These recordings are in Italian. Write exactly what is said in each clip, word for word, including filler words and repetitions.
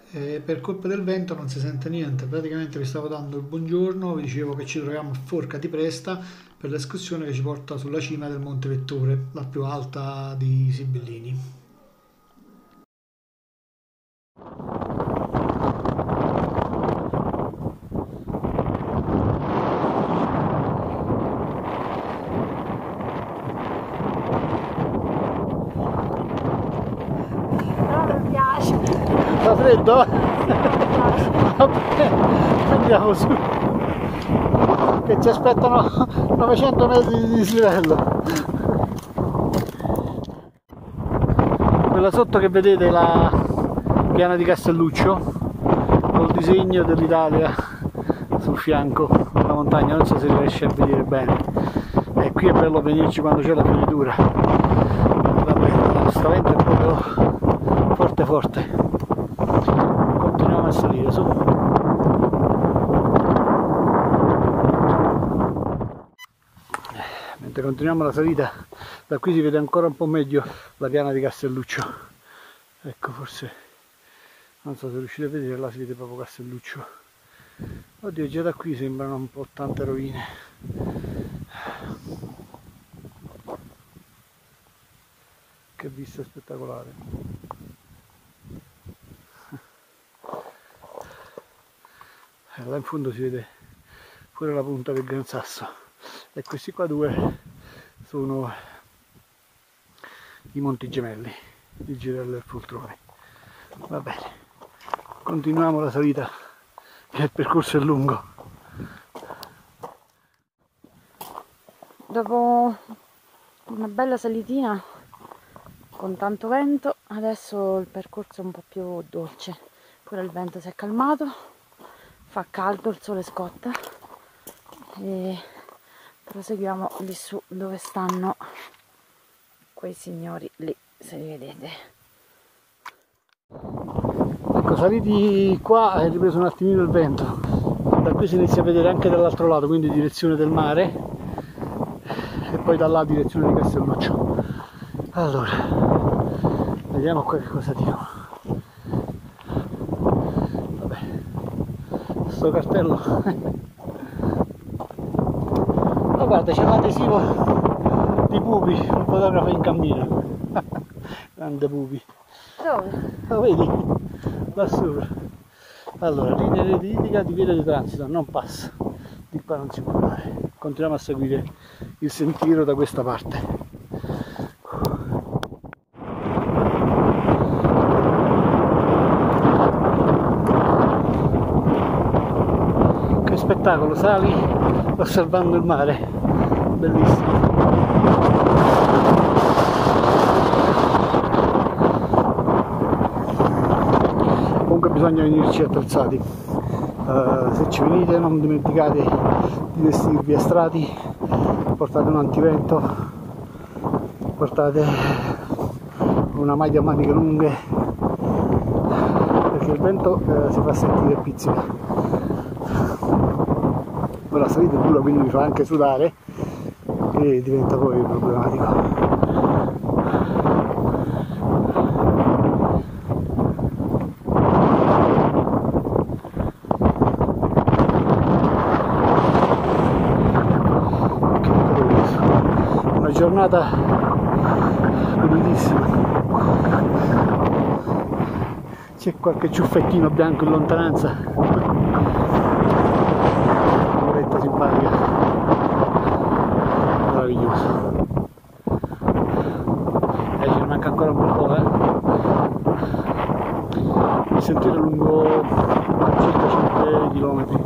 e per colpa del vento non si sente niente. Praticamente vi stavo dando il buongiorno, vi dicevo che ci troviamo a Forca di Presta per l'escursione che ci porta sulla cima del Monte Vettore, la più alta di Sibillini. Però mi piace, mi Fa freddo? piace. Vabbè, andiamo su, che ci aspettano novecento metri di dislivello. Quella sotto che vedete è la piana di Castelluccio, col disegno dell'Italia sul fianco della montagna, non so se riesce a vedere bene. E qui è bello venirci quando c'è la fioritura. Vabbè, sto vento è proprio forte forte. Continuiamo a salire su. Mentre continuiamo la salita, da qui si vede ancora un po' meglio la piana di Castelluccio. Ecco, forse non so se riuscite a vedere, là si vede proprio Castelluccio. Oddio, già da qui sembrano un po' tante rovine. Che vista spettacolare. E là in fondo si vede pure la punta del Gran Sasso. E questi qua due sono i Monti Gemelli, il Girello e il Foltrone. Va bene, continuiamo la salita, che il percorso è lungo. Dopo una bella salitina con tanto vento, adesso il percorso è un po' più dolce. Pure il vento si è calmato, fa caldo, il sole scotta e proseguiamo lì su dove stanno quei signori lì, se li vedete. Ecco, saliti qua è ripreso un attimino il vento, da qui si inizia a vedere anche dall'altro lato, quindi direzione del mare, e poi da là direzione di Castelluccio. Allora, vediamo qua che cosa dico. Vabbè, sto cartello. Ma guarda, c'è l'adesivo di Pupi, un fotografo in cammino. Grande Pupi. Dove? Lo vedi? Là sopra. Allora, linea identica di via di transito, non passa. Di qua non si può andare. Continuiamo a seguire il sentiero da questa parte. Che spettacolo, sali osservando il mare. Bellissimo. Comunque bisogna venirci attrezzati. Uh, se ci venite non dimenticate di vestirvi a strati, portate un antivento, portate una maglia a maniche lunghe, perché il vento uh, si fa sentire e pizzica. Poi la salita è dura, quindi mi fa anche sudare e diventa poi problematico. Giornata pulitissima, c'è qualche ciuffettino bianco in lontananza, un'oretta simpatica, meraviglioso. E ce ne manca ancora un po', eh? Il sentiero è lungo circa cinque chilometri,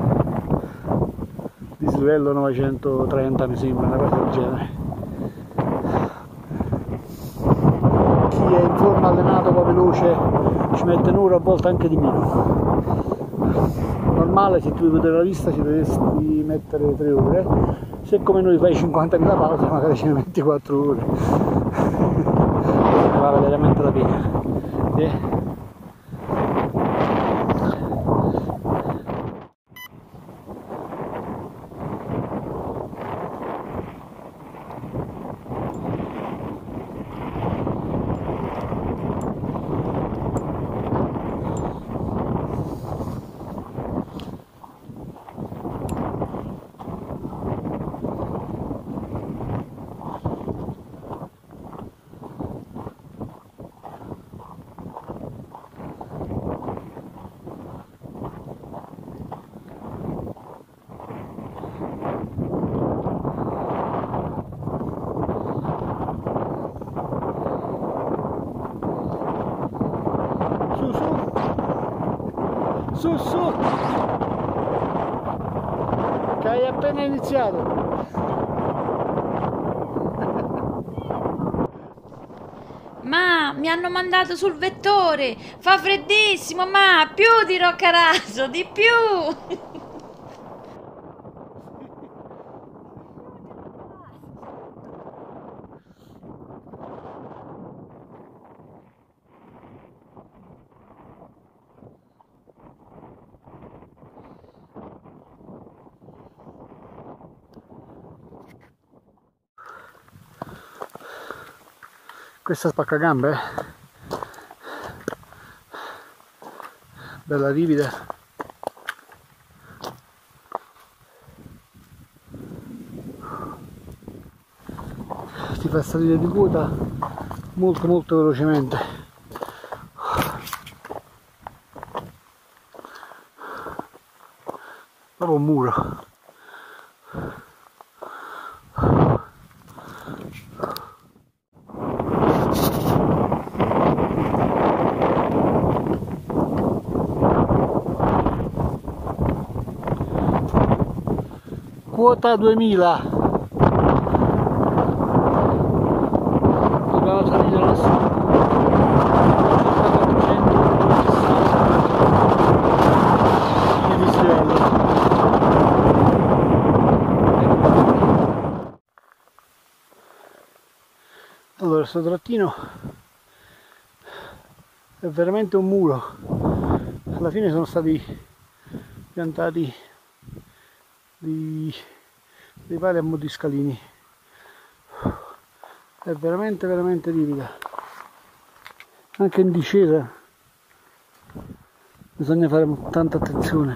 dislivello novecentotrenta mi sembra, una cosa del genere. Chi è in forma, allenato, va veloce, ci mette un'ora, a volte anche di meno. Normale, se tu vuoi vedere la vista ci dovresti mettere tre ore, se come noi fai cinquantamila pause magari ci metti quattro ore. Vale veramente la pena. Eh? su, su! Che hai appena iniziato! Ma mi hanno mandato sul vettore, fa freddissimo, ma più di Roccaraso, di più! Questa spaccagambe, eh? Bella rivida. Ti fa salire di quota molto molto velocemente. Proprio un muro. Quota duemila. Dobbiamo salire adesso di dislivello. Allora, questo trattino è veramente un muro. Alla fine sono stati piantati dei, dei pali a mo' di scalini. È veramente veramente rivida, anche in discesa bisogna fare tanta attenzione.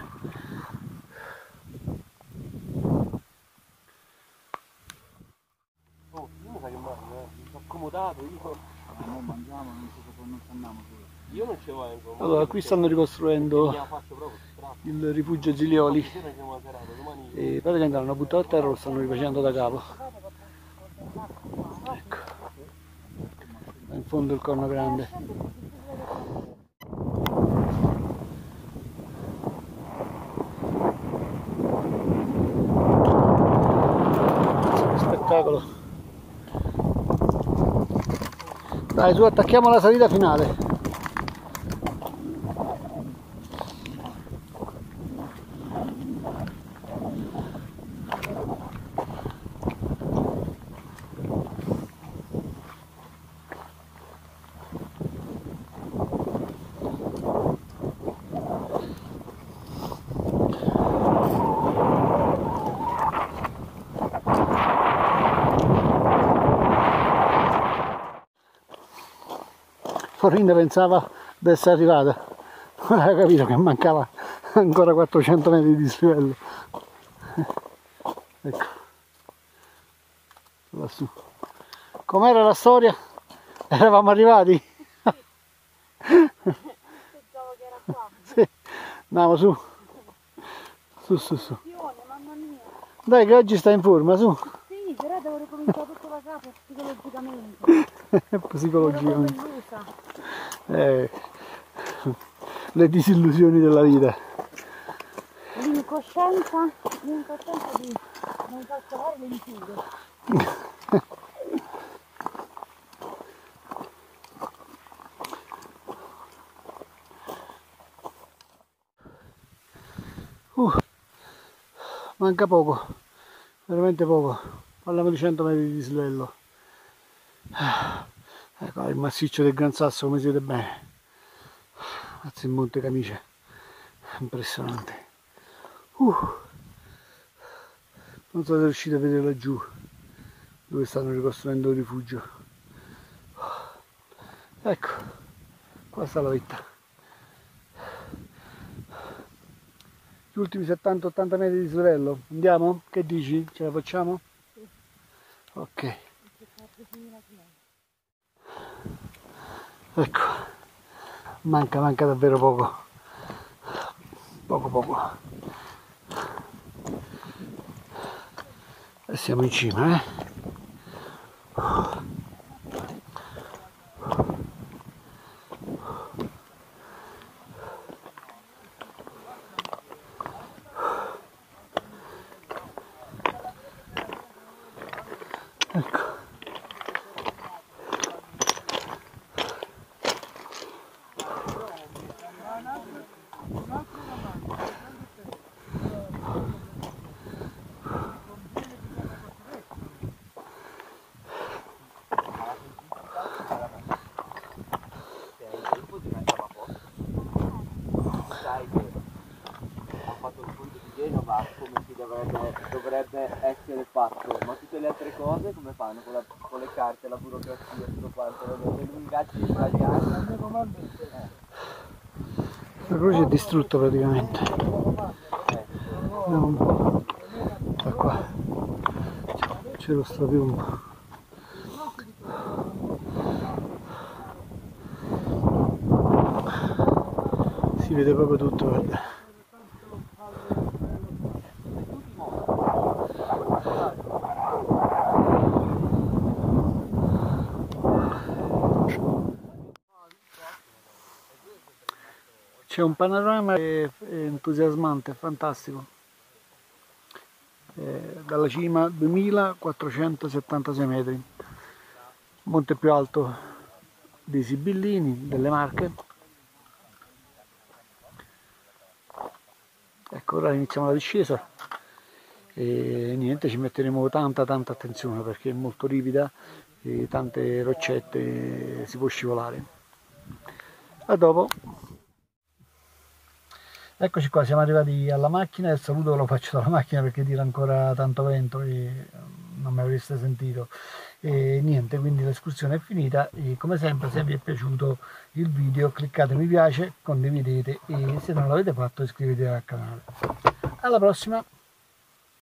Oh, io mi sa che mangio, eh. Mi sono accomodato, io non mangiamo, non ci non andiamo solo. Io non ci vengo. Allora, qui stanno ricostruendo il rifugio Zilioli e praticamente l'hanno buttato a terra e lo stanno rifacendo da capo. Ecco, in fondo il corno grande. Spettacolo. Dai, su, attacchiamo la salita finale. Florinda pensava di essere arrivata, non aveva capito che mancava ancora quattrocento metri di dislivello. Ecco, lassù. Com'era la storia? Eravamo arrivati? Pensavo che era qua. Sì, andiamo su, su su su. Mamma mia. Dai che oggi sta in forma, su. Sì, però devo ricominciare tutto da capo psicologicamente. Psicologicamente. Eh, le disillusioni della vita. L'incoscienza, l'incoscienza di non far trovare le insidie. Uh, manca poco, veramente poco, parliamo di cento metri di dislivello. Ecco il massiccio del Gran Sasso, come siete bene, mazzo in Monte Camice, impressionante. Uh, non so se riuscite a vedere laggiù dove stanno ricostruendo il rifugio. Ecco, qua sta la vetta. Gli ultimi settanta ottanta metri di dislivello, andiamo? Che dici? Ce la facciamo? Sì. Ok. Ecco, manca, manca davvero poco, poco poco. E siamo in cima, eh? Come si dovrebbe, dovrebbe essere fatto, ma tutte le altre cose come fanno con, la, con le carte, la burocrazia, tutto quanto, le lungaggini italiane. La croce è distrutta praticamente. Vediamo un po'. Da qua c'è lo strapiombo. Si vede proprio tutto, guarda. C'è un panorama entusiasmante, fantastico, eh, dalla cima duemilaquattrocentosettantasei metri, il monte più alto dei Sibillini, delle Marche. Ecco, ora iniziamo la discesa e niente, ci metteremo tanta tanta attenzione perché è molto ripida e tante roccette, si può scivolare. A dopo. Eccoci qua, siamo arrivati alla macchina, il saluto lo faccio dalla macchina perché tira ancora tanto vento e non mi avreste sentito. E niente, quindi l'escursione è finita e come sempre se vi è piaciuto il video cliccate mi piace, condividete e se non l'avete fatto iscrivetevi al canale. Alla prossima!